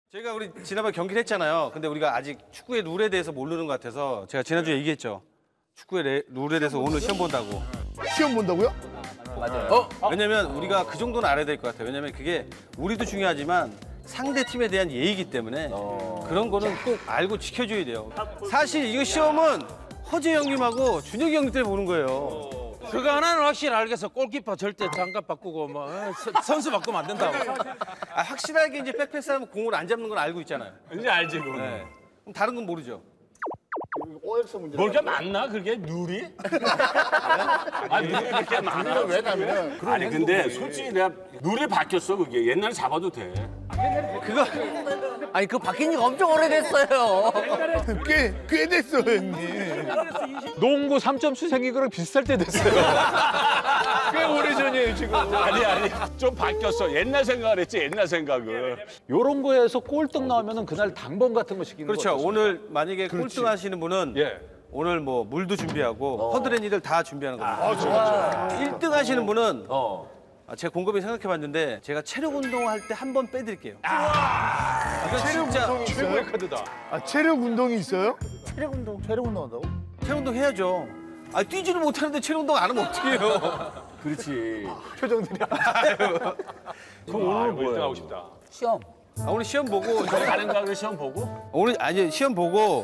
저희가 우리 지난번 경기를 했잖아요. 근데 우리가 아직 축구의 룰에 대해서 모르는 것 같아서 제가 지난주에 얘기했죠. 축구의 룰에 대해서 오늘 시험 본다고. 시험 본다고요? 맞아요. 왜냐면 우리가 그 정도는 알아야 될 것 같아요. 왜냐면 그게 우리도 중요하지만 상대 팀에 대한 예의이기 때문에 그런 거는 꼭 알고 지켜줘야 돼요. 사실 이거 시험은 허재 형님하고 준혁이 형님 때문에 보는 거예요. 그거 하나는 확실히 알겠어. 골키퍼 절대 장갑 바꾸고 뭐 선수 바꾸면 안 된다고. 확실하게 이제 백패스하면 공을 안 잡는 건 알고 있잖아요. 이제 알지 그거. 네. 그럼 다른 건 모르죠. OX 문제. 뭘게 맞나 그게 룰이? 아니 룰이 그렇게 많아? 왜냐면 아니 근데 솔직히 내가 룰이 바뀌었어 그게. 옛날에 잡아도 돼. 그거 아니 그거 바뀐 지가 엄청 오래됐어요. 꽤 됐어 형님. 농구 3점 수생이 그랑 비슷할 때 됐어요. 꽤 오래전이에요 지금. 아니 좀 바뀌었어. 옛날 생각을 했지 옛날 생각을. 요런 거에서 꼴등 나오면은 그날 당번 같은 거 시키는 그렇죠. 거 오늘 만약에 꼴등하시는 분은 예. 오늘 뭐 물도 준비하고 허드렛일을 다 준비하는 겁니다. 1등 하시는 분은 제가 곰곰이 생각해봤는데 제가 체력 운동할 때 한 번 빼드릴게요. 이건 진짜 최고의 카드다. 아 체력 운동이 있어요? 체력 운동 한다고? 체력 운동 해야죠. 뛰지를 못하는데 체력 운동 안 하면 어떡해요. 그렇지. 표정들이. 그럼 오늘 뭐 1등 하고 싶다. 시험. 오늘 시험 보고 다른 과를 시험 보고? 오늘 아니 시험 보고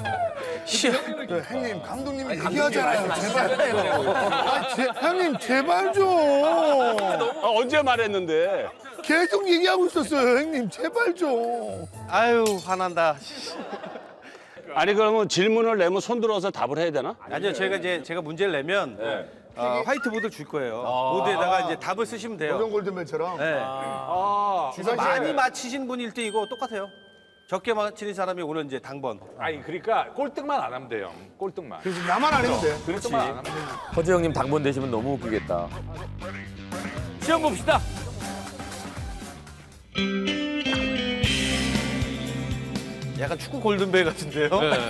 형님 감독님이 얘기하잖아요. 제발. 형님 제발 좀. 언제 말했는데? 계속 얘기하고 있었어요 형님 제발 좀. 아유 화난다. 아니 그러면 질문을 내면 손 들어서 답을 해야 되나? 아니요 제가 문제를 내면 화이트보드를 줄 거예요. 보드에다가 이제 답을 쓰시면 돼요. 고정 골든벨처럼. 네. 그래서 많이 맞히신 분이 1등이고 똑같아요. 적게 맞히는 사람이 오늘 이제 당번. 아니 그러니까 꼴등만 안 하면 돼요. 꼴등만. 그래서 나만 안 해도 돼. 그렇지. 허재 형님 당번 되시면 너무 웃기겠다. 시험 봅시다. 약간 축구 골든벨 같은데요?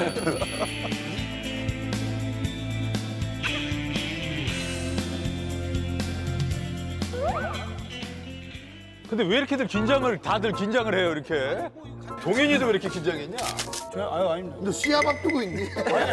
근데 왜 이렇게들 다들 긴장을 해요 이렇게? 동현이도 왜 이렇게 긴장했냐? 너 시합 앞두고 있니?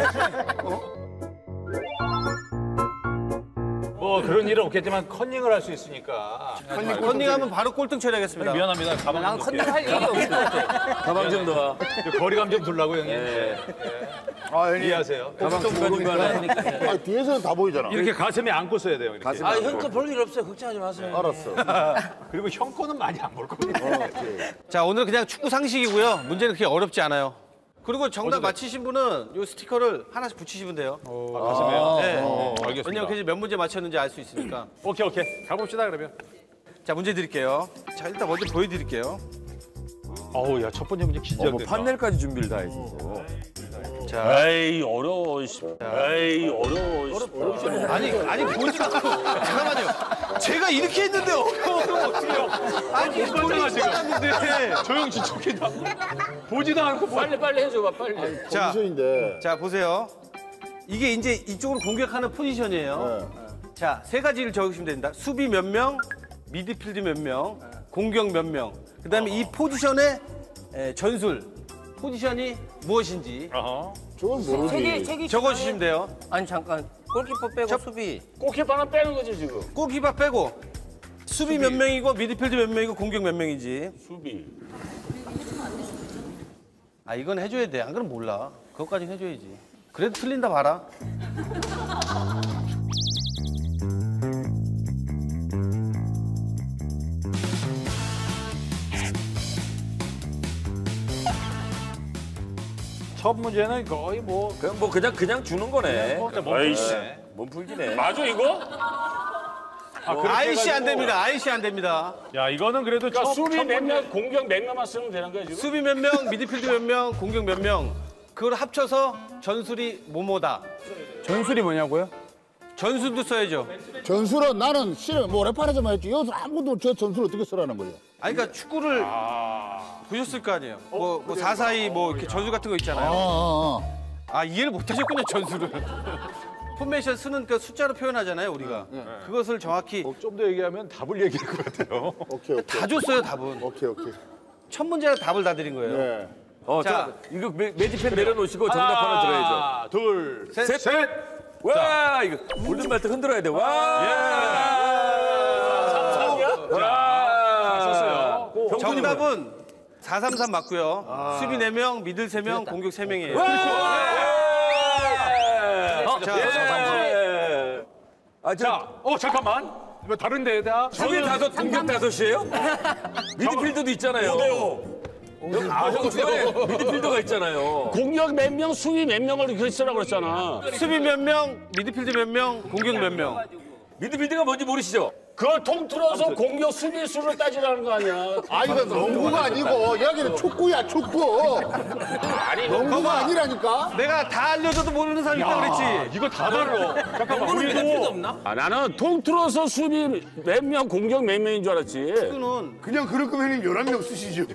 뭐 그런 일은 없겠지만 컨닝을 할 수 있으니까. 컨닝하면 바로 꼴등 처리하겠습니다. 미안합니다. 가방 난 좀 컨닝 할 일이 없을 것 같아. 가방 좀 넣어. 거리감 좀 두려고 형님. 아 형님. 이해하세요. 가방 중간중간에. 아 뒤에서는 다 보이잖아. 이렇게 가슴에 안고 써야 돼요. 이렇게. 아 형거 볼 일 없어요. 걱정하지 마세요. 알았어. 그리고 형 거는 많이 안 볼 겁니다. 자 오늘 그냥 축구 상식이고요. 문제는 그렇게 어렵지 않아요. 그리고 정답 맞히신 분은 이 스티커를 하나씩 붙이시면 돼요. 가슴에요? 네. 알겠습니다. 왜냐면 그래서 몇 문제 맞췄는지 알 수 있으니까. 오케이. 가봅시다 그러면. 자 문제 드릴게요. 자 일단 먼저 보여드릴게요. 어우 야 첫 번째 문제 긴장된다. 판넬까지 준비를 다 했었어. 자 에이 어려워. 에이 어려워. 아니 보지도 않고 잠깐만요. 제가 이렇게 했는데 어려우면 어떡해요? 아니 보지도 않았는데. 조용 지촉이다. 보지도 않고 빨리 해줘봐 빨리. 자, 포지션인데. 자 보세요. 이게 이제 이쪽으로 공격하는 포지션이에요. 자, 세 가지를 적으시면 됩니다. 수비 몇 명, 미드필드 몇 명, 공격 몇 명. 그다음에 이 포지션의 전술, 포지션이 무엇인지 저건 모르지. 적어주시면 돼요. 아니 잠깐 골키퍼 빼고 수비. 골키퍼는 빼는 거지 지금. 골키퍼 빼고 수비 몇 명이고 미드필드 몇 명이고 공격 몇 명인지. 수비. 이건 해줘야 돼. 안 그러면 몰라. 그것까지 해줘야지. 그래도 틀린다 봐라. 첫 문제는 거의 뭐 그냥 주는 거네. 아이씨. 몸 풀기네. 맞아 이거? 아이씨 안 됩니다. 아이씨 안 됩니다. 야 이거는 그래도 그러니까 첫 수비 몇 문제. 명, 공격 몇 명만 쓰면 되는 거야 지금? 수비 몇 명, 미드필드 몇 명, 공격 몇 명. 그걸 합쳐서 전술이 뭐뭐다. 전술이 뭐냐고요? 전술도 써야죠. 전술은 나는 싫어. 뭐 레파레즈만 했지. 여기서 아무도 저 전술 어떻게 쓰라는 거예요? 그러니까 축구를 보셨을 거 아니에요. 뭐 4-4-2 뭐 이렇게 전술 같은 거 있잖아요. 이해를 못 하셨군요, 전술을. 포메이션 쓰는 그 숫자로 표현하잖아요, 우리가. 그것을 정확히 좀 더 얘기하면 답을 얘기할 것 같아요. 오케이. 다 줬어요, 답은. 오케이. 첫 문제는 답을 다 드린 거예요. 네. 자, 이거 매직펜 내려놓으시고 정답 하나 들어야죠. 하나, 둘, 셋. 셋. 와, 이거 골든벨트 흔들어야 돼. 와. 정답은 433 맞고요. 수비 4명, 미들 3명, 공격 3명이에요. 자, 잠깐만. 이거 다른 데에다. 수비 5, 공격 5이에요? 미드필더도 있잖아요. 형 중간에 미드필더가 있잖아요. 공격 몇 명, 수비 몇 명을 이렇게 쓰라고 그랬잖아. 수비 몇 명, 미드필드 몇 명, 공격 몇 명. 미드필더가 뭔지 모르시죠? 그걸 통틀어서 공격 수비 수를 따지라는 거 아니야. 아, 이거 농구가 아니고 여기는 축구야, 축구. 아니, 농구가 아니라니까. 내가 다 알려줘도 모르는 사람 있다 그랬지. 이거 다 달라. 잠깐만, 우리도. 나는 통틀어서 수비 몇 명, 공격 몇 명인 줄 알았지. 축구는 그냥 그럴 거면 11명 쓰시죠.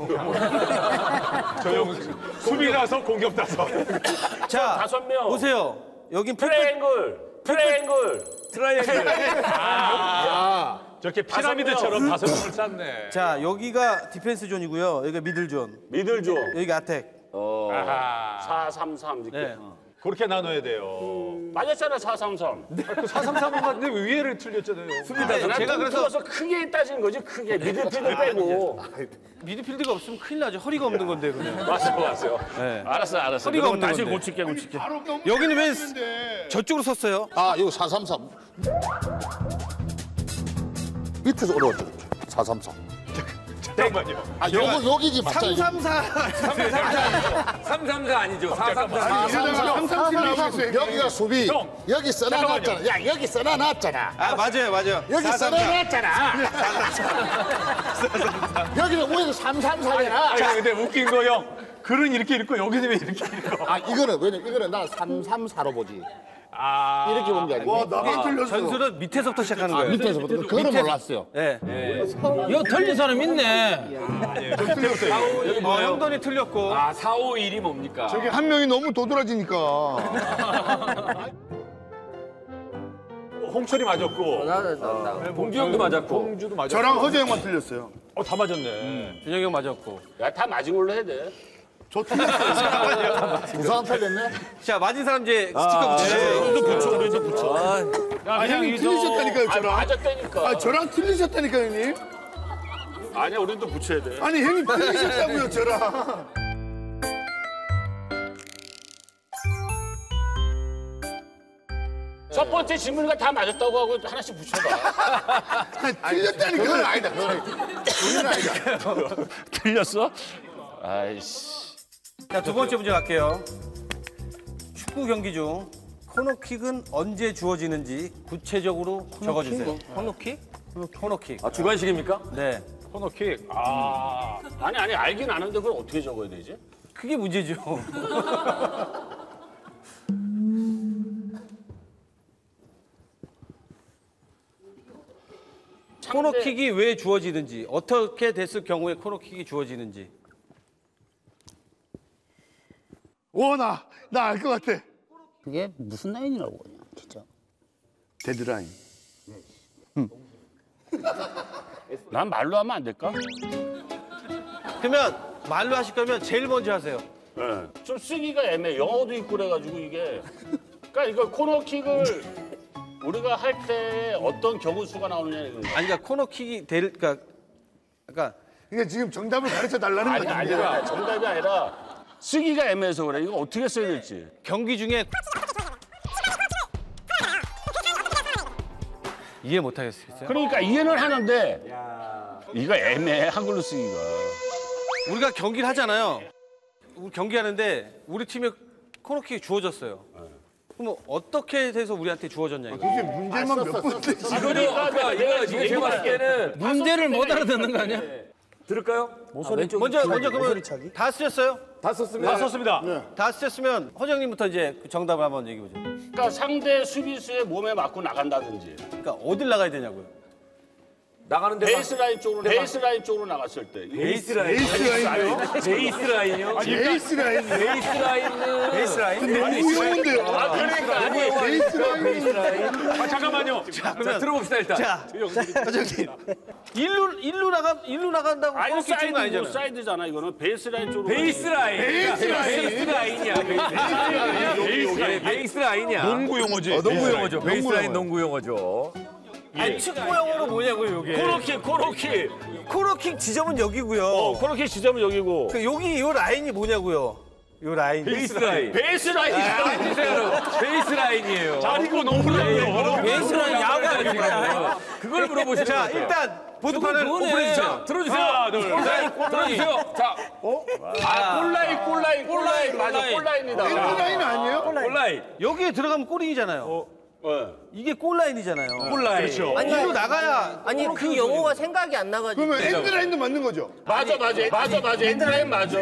저형 수비라서 공격 나서. 자, 5명. 보세요. 여긴 트라이앵글. 저렇게 피라미드처럼 5명을 짰네. 자, 여기가 디펜스 존이고요. 여기가 미들 존. 미들조. 여기가 아택. 433 이렇게. 네. 그렇게 나눠야 돼요. 맞았잖아, 433. 433은 맞는데 왜 위에를 틀렸잖아요. 제가 그래서 크게 따지는 거지, 크게. 미들필드 빼고. 미드필드가 없으면 큰일 나죠. 허리가 없는 건데 그냥. 맞어. 네. 알았어. 허리가 그럼 없는 다시 건데. 고칠게. 바로 여기는 왜 저쪽으로 섰어요? 아, 이거 433. 밑에서 올라왔다. 433. 잠깐만요. 아, 여기지 맞자. 334. 334 아니죠? 433. 433. 여기가 수비. 형, 여기 써놔놨잖아. 야, 여기 써놔놨잖아. 아, 맞아요. 여기 434. 써놔놨잖아. 여기는 위에서 334잖아. 아니, 근데 웃긴 거 형. 글은 이렇게 읽고 여기는 왜 이렇게 읽어? 아, 이거는 난 334로 보지. 아. 이렇게 보는 게 아니고. 와, 나만 틀렸어. 전술은 밑에서부터 시작하는 거예요. 밑에서부터. 그거는 몰랐어요. 네. 이거 틀린 사람 있네. 여기 뭐예요? 형돈이 틀렸고. 451이 뭡니까? 저기 한 명이 너무 도드라지니까. 홍철이 맞았고. 봉주 형도 맞았고. 홍주도 맞았고. 저랑 허재 형만 틀렸어요. 다 맞았네. 준영이 형 맞았고. 야, 다 맞은 걸로 해야 돼. 저 틀렸어요. 두 사람 틀렸네. 자, 맞은 사람 이제 스티커 붙여주세요. 우리도 붙여. 아, 형님 틀리셨다니까요, 저랑. 맞았다니까. 아, 저랑 틀리셨다니까요, 형님. 아니야, 우리도 붙여야 돼. 아니, 형님 틀리셨다고요, 저랑. 첫 번째 질문과 다 맞았다고 하고 하나씩 붙여봐. 틀렸다니까. 그건 아니다. 그건 아니다. 틀렸어? 아이씨. 자, 두 번째 문제 갈게요. 축구 경기 중 코너킥은 언제 주어지는지 구체적으로 적어주세요. 코너킥? 코너킥. 아, 주관식입니까? 네. 코너킥. 아니, 알긴 아는데 그걸 어떻게 적어야 되지? 그게 문제죠. 코너킥이 왜 주어지는지, 어떻게 됐을 경우에 코너킥이 주어지는지. 나 알 것 같아. 그게 무슨 라인이라고 그냥 진짜. 데드라인. 난 말로 하면 안 될까? 그러면 말로 하실 거면 제일 먼저 하세요. 네. 좀 쓰기가 애매해. 영어도 있고 그래가지고 이게. 그러니까 이거 코너킥을 우리가 할 때 어떤 경우 수가 나오느냐 이런 거. 아니, 그러니까 코너킥이 그러니까 그러니까 지금 정답을 가르쳐 달라는 아니, 거지. 아니라 정답이 아니라 쓰기가 애매해서 그래. 이거 어떻게 써야 될지. 경기 중에 이해 못 하겠어요. 그러니까 이해는 하는데 이거 애매해, 한글로 쓰기가. 우리가 경기를 하잖아요. 우리 경기하는데 우리 팀에 코너킥이 주어졌어요. 그럼 어떻게 돼서 우리한테 주어졌냐 이거. 이게 문제만 몇 번. 그러니까 이거 지금 제가 봤을 때는 문제를 못 알아듣는 거 아니야? 들을까요? 먼저 그러면 다 쓰셨어요? 다 썼습니다. 다 썼습니다. 다 쓰셨으면 허정님부터 이제 그 정답을 한번 얘기해 보죠. 그러니까 상대 수비수의 몸에 맞고 나간다든지. 그러니까 어딜 나가야 되냐고요. 나가는데 베이스라인 쪽으로 나갔을 때. 베이스라인이요? 너무 용어인데요. 아, 그러니까. 베이스라인. 아, 잠깐만요. 자, 들어봅시다 일단. 자, 사장님. 일루 나간다고 아니, 골키 치는 거 아니잖아요. 사이드잖아, 이거는. 베이스라인 쪽으로. 베이스라인이야. 농구 용어지. 농구 용어죠. 베이스라인 농구 용어죠. 아니, 축구용어로 뭐냐고요, 이게. 코너킥. 코너킥 지점은 여기고요. 코너킥 지점은 여기고. 그 여기 요 라인이 뭐냐고요? 요 라인. 베이스라인. 베이스라인이야. 베이스라인이에요. 아, 이거 농구라고요. 베이스라인 야구 아닙니까? 그걸 물어보시는 자, 거예요. 일단 보드판을 오픈해주세요. 들어주세요. 하나, 둘, 셋. 들어주세요. 자, 골라인. 맞아, 골라인이다. 엔드라인 아니에요? 골라인. 여기에 들어가면 골인이잖아요. 이게 골라인이잖아요. 골라인. 그렇죠. 이로 나가야 아니 그 용어가 생각이 안 나가지고. 그러면 엔드라인도 맞는 거죠? 맞아. 엔드라인 맞아.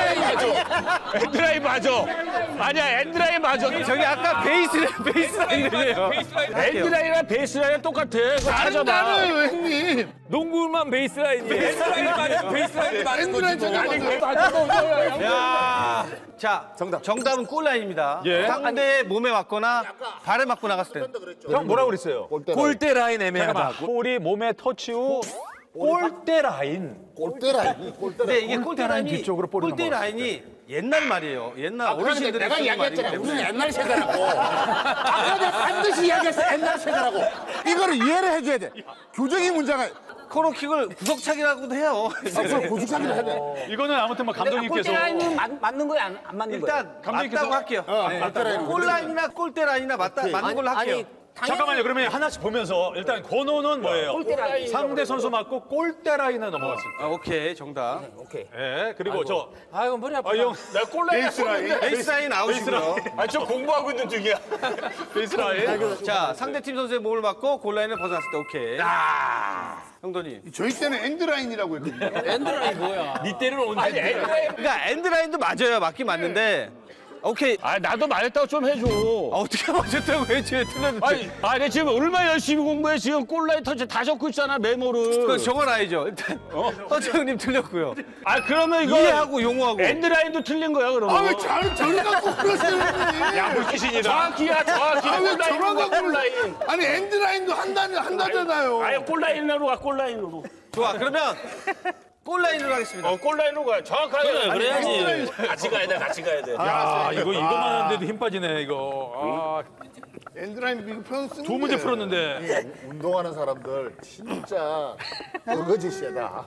엔드라인 맞아. 아니야, 엔드라인 맞아. 저기 아까 베이스라인이래요. 엔드라인이랑 베이스라인 똑같아. 그거 찾아봐. 아니잖아요, 형님. 농구만 베이스라인이에요. 베이스라인 맞는 거지. 엔드라인 찾아봤어요. 야, 자, 정답은 골라인입니다. 예. 상대의 몸에 맞거나 발에 맞고 나갔을 때. 형 뭐라고 그랬어요? 골대 라인 애매하다. 볼이 몸에 터치 후 골대 라인. 골대라인. 근데 이게 골대 라인이 뒤쪽으로 볼이 골대 라인이 옛날 말이에요. 옛날 어르신들이 내가 쓰는 말이기 이야기했잖아. 무슨 때문에. 옛날 세대라고. 아까 내가 반드시 이야기했어. 옛날 세대라고. 이거를 이해를 해줘야 돼. 교정이 문제가. 코너킥을 구석차기라고도 해요. 앞으로 고수차기를 해야 돼. 이거는 아무튼 뭐 감독님께서 골대라인은 맞는 거예요? 안 맞는 거예요? 일단 감독님께서- 맞다고 할게요. 골대라인. 골라인이나 골대 라인이나 맞는 걸로 할게요. 잠깐만요. 그러면 하나씩 보면서 일단 번호는 뭐예요? 골대라인. 상대 선수 맞고 골대 라인에 넘어갔습니다. 오케이, 정답. 오케이. 예. 그리고 저 아이고 머리 아파. 형 내가 골라인 베이스라인 아웃이고요. 저 공부하고 있는 중이야. 베이스 라인. 자, 상대팀 선수의 몸을 맞고 골라인을 벗어났을 때 오케이. 형돈이. 저희 때는 엔드라인이라고 했거든요. 니 때는 언제? 그러니까 엔드라인도 맞아요. 맞긴 맞는데. 오케이. 아, 나도 말했다고 좀 해줘. 어떻게 맞았다고 해? 쟤 틀렸는데. 아니, 지금 얼마나 열심히 공부해. 지금 골라인 터치 다 적고 있잖아, 메모를. 그거 적어놔야죠. 일단 허재형님 틀렸고요. 아, 그러면 이거 이해하고 용어하고. 엔드라인도 틀린 거야, 그러면. 아, 왜 저를 갖고 그러세요, 형님? 야, 물귀신이다. 정확히야, 정확히. 아, 왜 골라인으로 저런 가, 갖고 골라인. 아니, 엔드라인도 한다잖아요. 아예 골라인으로 가, 골라인으로. 좋아. 그러면 골라인으로 하겠습니다. 골라인으로 가. 정확하게. 그래야지. 같이 가야 돼, 같이 가야 돼. 야, 이거만 하는데도 힘 빠지네, 이거. 엔드라인 이거 표현 쓰는 두 문제 풀었는데. 운동하는 사람들 진짜 어거지시다.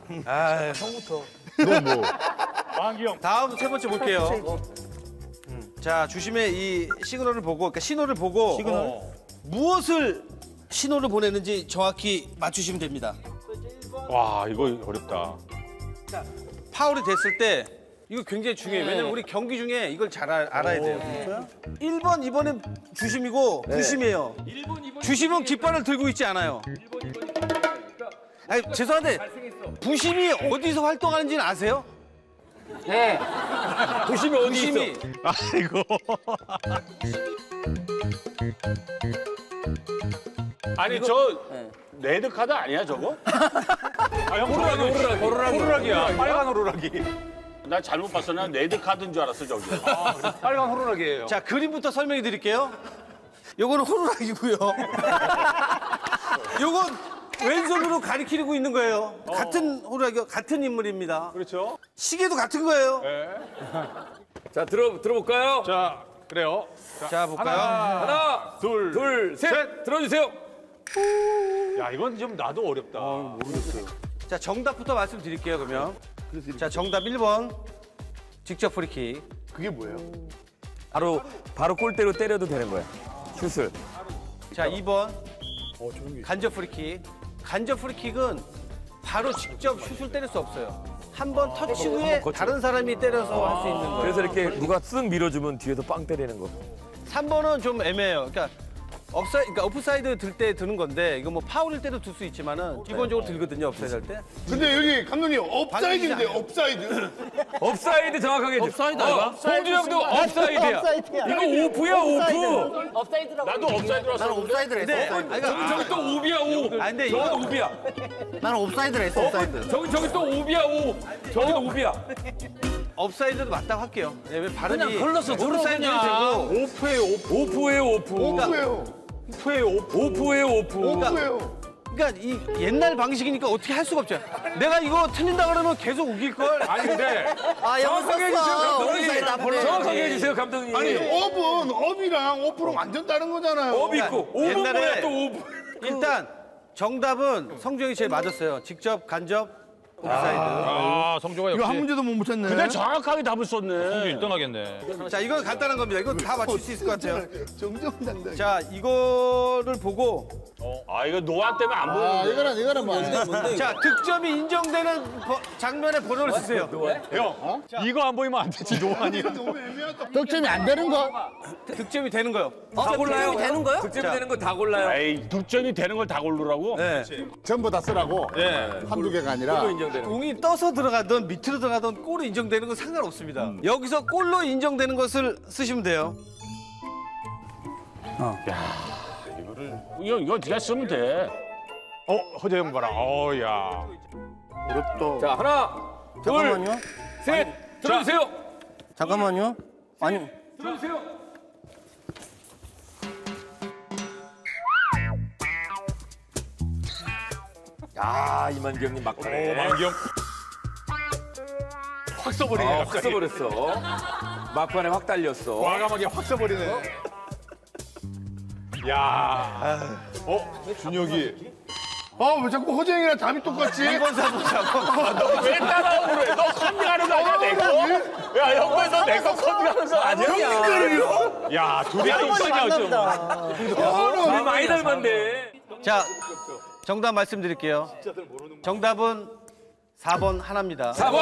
다음 세 번째 볼게요. 자, 주심의 이 시그널을 보고, 그러니까 신호를 보고 무엇을 신호를 보내는지 정확히 맞추시면 됩니다. 와, 이거 어렵다. 파울이 됐을 때 이거 굉장히 중요해요. 왜냐면 우리 경기 중에 이걸 잘 알아야 돼요. 1번, 2번은 주심이고 부심이에요. 주심은 깃발을 들고 있지 않아요. 아니, 죄송한데 부심이 어디서 활동하는지는 아세요? 네. 부심이 어디 있어? 부심이 아이고. 아니, 저 레드카드 아니야, 저거? 아, 형, 호루라기야. 빨간 호루라기. 나 잘못 봤어. 난 레드카드인 줄 알았어, 저기. 빨간 호루라기예요. 자, 그림부터 설명해 드릴게요. 요거는 호루라기고요. 요건 왼손으로 가리키고 있는 거예요. 같은 호루라기, 같은 인물입니다. 그렇죠. 시계도 같은 거예요. 자, 들어볼까요? 자, 그래요. 자, 볼까요? 하나, 둘, 셋. 들어주세요. 야, 이건 좀 나도 어렵다. 자, 정답부터 말씀드릴게요, 그러면. 자, 정답 1번. 직접 프리킥. 그게 뭐예요? 바로 골대로 때려도 되는 거야. 슛을. 자, 2번. 간접 프리킥. 간접 프리킥은 바로 직접 슛을 때릴 수 없어요. 한 번 터치 후에 다른 사람이 때려서 할 수 있는 거예요. 그래서 이렇게 누가 쓱 밀어주면 뒤에서 빵 때리는 거. 3번은 좀 애매해요. 그러니까 그러니까 오프사이드 들 때 드는 건데 이거 뭐 파울일 때도 들 수 있지만은 기본적으로 들거든요 오프사이드 할 때. 근데 여기 감독님 업사이드인데 업사이드. 업사이드 정확하게 해줘. 업사이드 아이가? 홍준영도 업사이드야. 이거 오프야 오프. 업사이드라고. 나도 업사이드로 나는 옵사이드를 했어. 저기 또 오비야 오. 근데 저기도 이거 오비야. 나는 옵사이드를 했어. 옵사이드. 저기 또 오비야 오. 저기도 오비야. 업사이드도 맞다고 할게요. 왜 발음이 그냥 걸러서 들어, 오프사이드도 그냥. 되고 오프예요, 오프. 오프예요 오프. 오프예요. 오프예요, 오프. 오프예요 오프. 오프예요. 그러니까 이 옛날 방식이니까 어떻게 할 수가 없죠. 내가 이거 틀린다 그러면 계속 우길 걸. 아니 근데 아, 정확하게 해주세요 옵사이드 안 감독님. 정확하게 해주세요 감독님. 아니 업은 업이랑 오프랑 완전 다른 거잖아요. 업 있고 오브 옛날에 뭐야 또 오브. 일단 정답은 성주형이 제일 맞았어요. 직접 간접 옵사이드. 아, 성조가 이거 한 역시 문제도 못 맞췄네. 근데 정확하게 답을 썼네. 1등 하겠네. 자, 이건 간단한 겁니다. 이거 다 맞출 수 있을 것 같아요. 정정당당. 자, 이거를 보고 아 이거 노안 때문에 안 아 보이는데. 이거는 뭐. 자, 득점이 인정되는 장면에 번호를 쓰세요. 형, 이거 안 보이면 안 되지, 노안이야. 득점이 안 되는 거? 득점이 되는 거요. 다 골라요. 득점이 되는 거요? 득점이 되는 거 다 골라요. 에이 득점이 되는 걸 다 고르라고? 네. 전부 다 쓰라고. 예. 한두 개가 아니라. 골로 인정되는 거. 공이 떠서 들어가든 밑으로 들어가든 골로 인정되는 건 상관없습니다. 여기서 골로 인정되는 것을 쓰시면 돼요. 이거 네가 쓰면 돼. 허재형 봐라. 야. 어렵다. 자 하나 둘 잠깐만요. 셋 들어주세요. 잠깐만요. 아니. 들어주세요. 야 이만기 형님 막판에 만경. 확 써버리네, 확 갑자기. 써버렸어. 막판에 확 달렸어. 과감하게 확 써버리네. 야. 준혁이. 왜 자꾸 허정이랑 답이 똑같지? 2번, 4번, 4번. 왜 따라오고 그래? 너 컨닝하는 거 아니야 내 거? 야 형들 너내거 컨닝하는 거 아니야? 야, 둘이 똑같냐, 어쩌면. 둘이 많이 닮았네. 자, 정답 말씀드릴게요. 정답은 4번 하나입니다. 4번.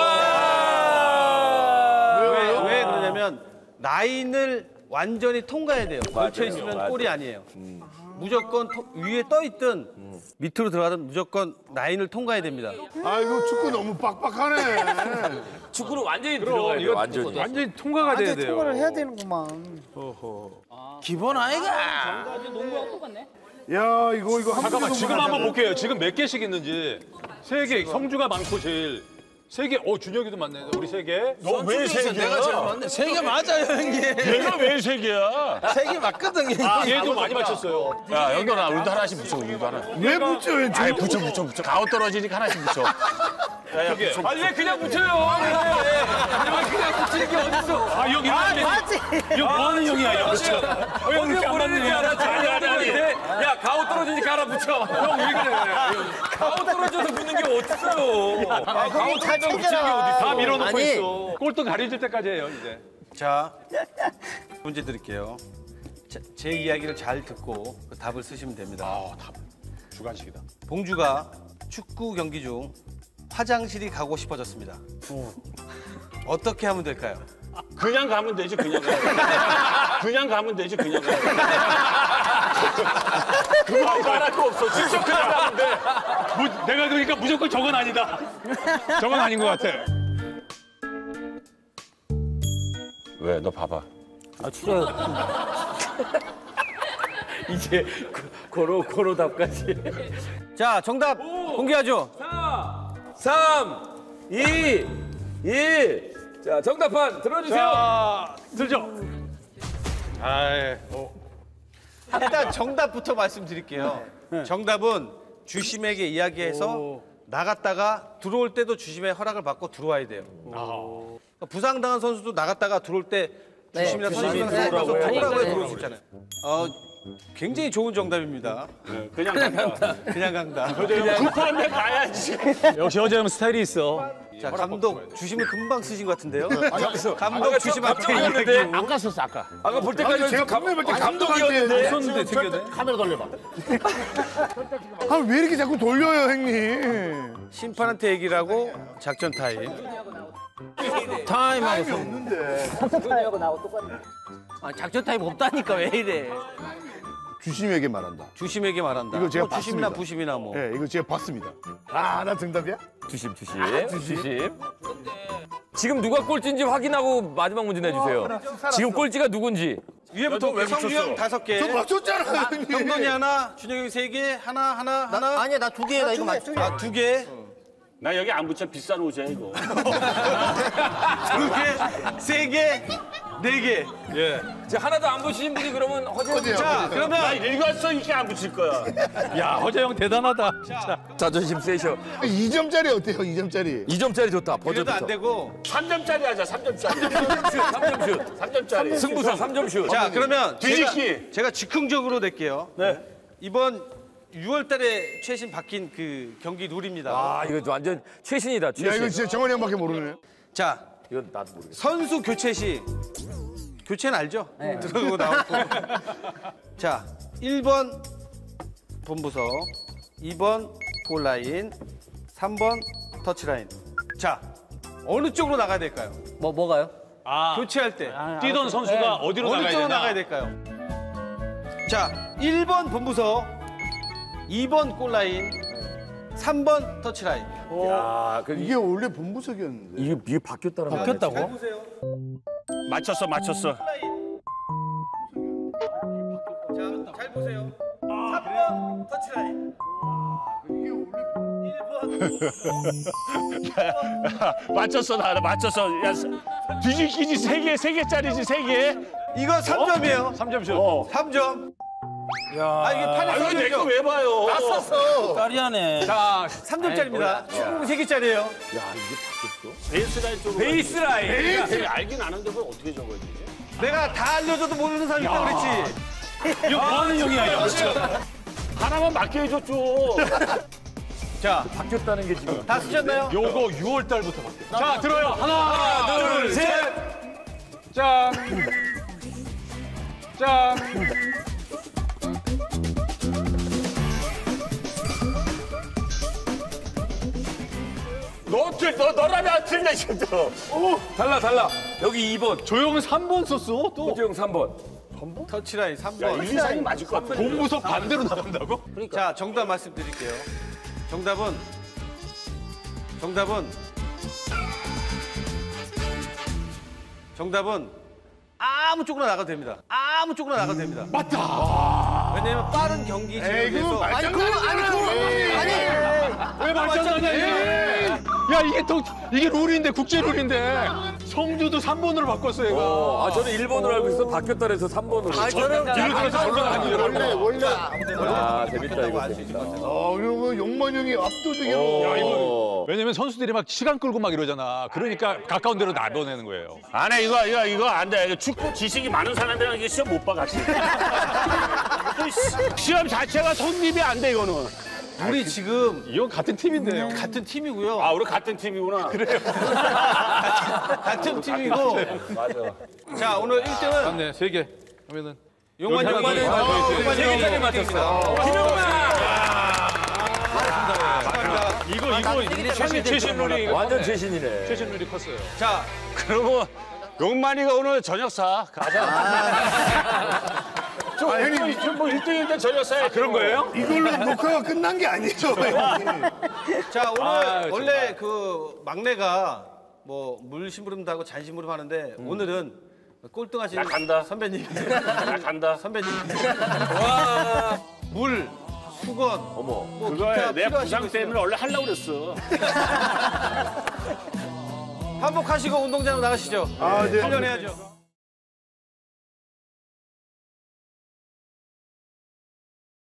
왜 그러냐면 라인을 완전히 통과해야 돼요. 걸쳐 있으면 맞아요. 골이 아니에요. 무조건 위에 떠 있든 밑으로 들어가든 무조건 라인을 통과해야 됩니다. 아이고 축구 너무 빡빡하네. 축구는 완전히 들어가야 돼요. 완전히. 완전히 통과가 돼야 돼요. 해야 되는구만. 기본 아이가. 야 이거 한 잠깐만, 문제도 지금 못 한번 맞췄네. 볼게요. 지금 몇 개씩 있는지. 3개, 성주가 많고 제일. 3개, 준혁이도 많네. 우리 3개. 너왜 세 개야? 내가 제일 맞네. 세개 맞아요 형님. 얘가 왜 세 개야? 세 개 맞거든. 얘도 많이 맞췄어요. 야 영돈아 우리도 하나씩 붙여 우리도 하나. 왜 붙여요? 아이 붙여. 가오 떨어지니까 하나씩 붙여. 야야 붙여. 아니 왜 그냥 붙여요? 왜 그냥 붙이는 게 어딨어? 아, 형, 이거 맞지? 이거 뭐 하는 형이야, 이거. 형 이렇게 보내는 줄 알아? 아니. 야 가오 떨어지니까 하나 붙여. 형 왜 그래? 가오 떨어져서 붙는 게 어딨어요? 형이 잘 챙겨라. 다 밀어놓고 아니. 있어. 꼴등 가려질 때까지 해요, 이제. 자, 문제 드릴게요. 자, 제 이야기를 잘 듣고 그 답을 쓰시면 됩니다. 주관식이다. 봉주가 축구 경기 중 화장실이 가고 싶어졌습니다. 어떻게 하면 될까요? 그냥 가면 되지 그냥 가면 되지 그냥 가면. 그거 말할 거 없어. 직접 그냥 가면 돼. 내가 그러니까 무조건 저건 아니다. 저건 아닌 것 같아. 왜? 너 봐봐. 이제 고로 답까지. 자, 정답 공개하죠. 3, 2, 1. 자 정답판 들어주세요. 자, 들죠. 아이, 일단 정답부터 말씀드릴게요. 정답은 주심에게 이야기해서 나갔다가 들어올 때도 주심의 허락을 받고 들어와야 돼요. 그러니까 부상당한 선수도 나갔다가 들어올 때 주심이나 선수가 들어오라고 해서 들어올 수 있잖아요. 굉장히 좋은 정답입니다. 그냥 간다. 그냥 강다. 급한데 가야지. 역시 허재형 스타일이 있어. 자, 감독 주심을 금방 쓰신 것 같은데요. 여기서 감독 주심한테 감독이었는데 이야기. 아까 썼어 아까. 아까 볼 때까지 제가 분명히 볼때 감독이었는데 썼는데 챙겨야 카메라 돌려봐. 왜 이렇게 자꾸 돌려요 형님? 심판한테 얘기를 하고 작전 타임. 타임하고 작전 타임하고 나하고 똑같네. 아, 작전 타임 없다니까 왜 이래? 주심에게 말한다. 주심에게 말한다. 이거 제가 뭐 주심이나 봤습니다. 부심이나 뭐. 네, 이거 제가 봤습니다. 아, 나 정답이야? 주심. 지금 누가 꼴찌인지 확인하고 마지막 문제 내주세요. 지금 꼴찌가 누군지. 위에부터 성규 형 5개. 저 맞췄잖아요, 형님. 형돈이 하나, 준영이 형 3개, 하나. 아니야, 나 2개. 나 이거 맞. 아, 2개. 나 여기 안 붙여 비싼 옷이야 이거. 2개, 3개, 4개. 지금 하나도 안 보시는 분이 그러면 허재. 자, 나 그러면 일관성 있게 안 붙일 거야. 야 허재 형 대단하다. 자존심 세셔. 2점짜리 어때요, 2점짜리? 2점짜리 좋다. 그래도 안 버저부터. 되고. 3점짜리 하자 3점짜리. 3점 슛. 3점짜리. 승부사 3점 슛. 자, 그러면 뒤집기. 제가 즉흥적으로 낼게요. 네. 이번 6월 달에 최신 바뀐 그 경기 룰입니다. 아 이거 완전 최신이다. 야, 이거 최신. 진짜 정원이 형밖에 모르네. 자, 이건 나도 모르겠어. 선수 교체 시 교체는 알죠? 들어오고 나오고. 자, 1번 본부서, 2번 골라인, 3번 터치라인. 자, 어느 쪽으로 나가야 될까요? 뭐가요? 교체할 때 뛰던 선수가 어디로 어느 나가야 쪽으로 되나? 나가야 될까요? 자, 1번 본부서, 2번 골라인, 3번 터치라인. 야, 그 이게 원래 본부석이었는데. 이게 바뀌었다는 거. 잘 보세요. 맞췄어. 자, 잘 보세요. 3번 터치라인. 1번. 맞췄어 나 맞췄어. 야 뒤집기지 3개짜리지 3개. 이거 3점이에요. 3점 슛. 3점. 아, 이게 판에 아유 내거 써져 왜 봐요? 까리하네. 자 3점짜리입니다. 축구 3개짜리예요. 베이스라인 쪽으로. 베이스라인. 되게 알긴 아는데 그걸 어떻게 적어야 되지? 내가 다 알려줘도 모르는 사람이 있다고 그랬지. 이거 뭐 하는 형이야 이거. 하나만 맞게 해줬죠. 자, 바뀌었다는 게 지금. 다 쓰셨나요? 요거 6월 달부터 바뀌었어. 자 들어요. 하나 둘 셋. 짠. 짠. 너라면 틀려 진짜. 달라. 여기 2번. 조용은 3번 썼어 또. 호재 형 3번. 터치라인 3번. 1, 2, 4이 맞을 것 같아. 본부석 반대로 나간다고? 자, 정답 말씀드릴게요. 정답은 아무 쪽으로 나가도 됩니다. 아무 쪽으로 나가도 됩니다. 맞다. 왜냐면 빠른 경기 진행을 위해서. 왜 말장난이야 이게? 야 이게 룰인데 국제 룰인데 성주도 3번으로 바꿨어 얘가. 아 저는 1번으로 알고 있어. 바뀌었다 그래서 3번으로. 저는 뒤로 들어서 절로 아니에요. 원래. 아 재밌다 이거 재밌다. 그리고 용만 형이 압도적으로. 야 이거 왜냐면 선수들이 막 시간 끌고 막 이러잖아. 그러니까 가까운 데로 나보내는 거예요. 안 해 이거 안 돼. 이거 축구 지식이 많은 사람들은 이게 시험 못 봐 같이. 시험 자체가 성립이 안 돼 이거는. 우리 지금 이건 같은 팀인데요. 같은 팀이고요. 아 우리 같은 팀이구나. 그래. 같은 팀이고. 맞아. 자, 오늘 1등은 맞네 3개. 하면은 용만 형이 용만이 용만 세 개짜리 맞췄어. 김용만. 이거 최신 룰이 완전 최신이네. 최신 룰이 컸어요. 자, 그러면 용만이가 오늘 저녁 사 가자. 형님 뭐 1등인데 저녁 사야 그런 거예요? 이걸로 녹화가 끝난 게 아니죠. 자, 오늘 원래 그 막내가 뭐 물심부름 하고 잔심부름 하는데 오늘은 꼴등하신 나 간다. 선배님. 나 간다. 선배님. 와, 물, 수건. 어머. 뭐 그거야 기타 내 필요하신 부상 거 있으면 때문에 원래 하려고 그랬어. 한복하시고 운동장으로 나가시죠. 아, 네. 훈련해야죠.